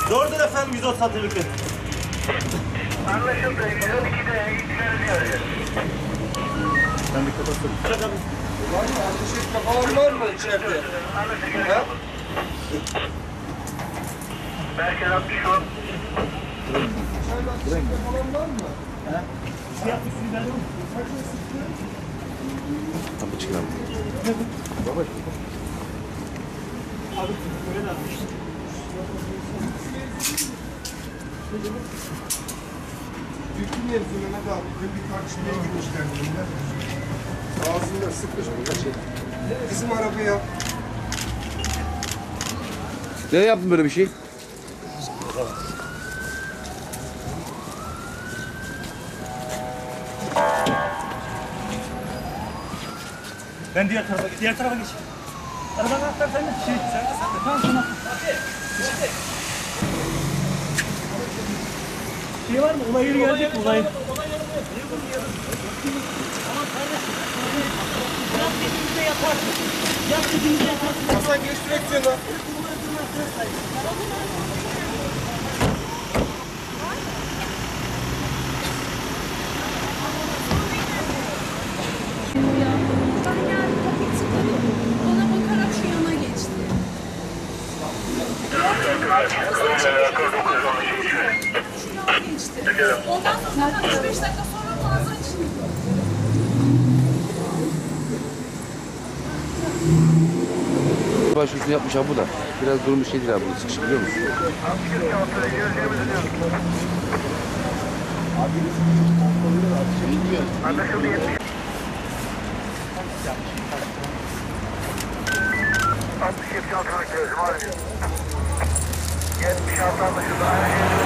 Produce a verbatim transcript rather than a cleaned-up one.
Doğrudur efendim, yüz otuz satırlık. Anlaşıldı. yüz on ikide ilgilerini arayacağız. Ben bir kapatsın. Var mı? Ateş etme falan var mı içeride? Anlaşıldı. Belki altmış on. İçeride ateş etme falan var mı? Şey yapmışsın ben onu. Kapı çıkarım. Abi öyle yapmış. Dünkü mevzu Mehmet abi. Dün bir tartışmaya girmişler bunlar. Ağzında sıkmış. Bizim arabaya Ne yaptın böyle bir şey? Ben diğer tarafa diğer tarafa geç. Arabanın anahtarı sende. Şey, sen de sen de. Tamam tamam. Şey var mı? Olay yeri gelecek mi? Olay yeri. Tamam kardeşim. Yap dediğimizde yaparsın. Yap dediğimizde yaparsın. Hasan geç direksiyona. Ben geldim, kapıyı tıkladım. Bana bakarak şu yana geçti. Şu yana geçti. Ondan sonra zaten üç beş dakika sonra mağaza açıldı. Başüstünü yapmış abi bu da. Biraz durmuş şey değil abi bu sıkışık biliyor musun? Anlaşıldı. yetmiş. altmış yetmiş altı anlaşıldı. yetmiş altı anlaşıldı.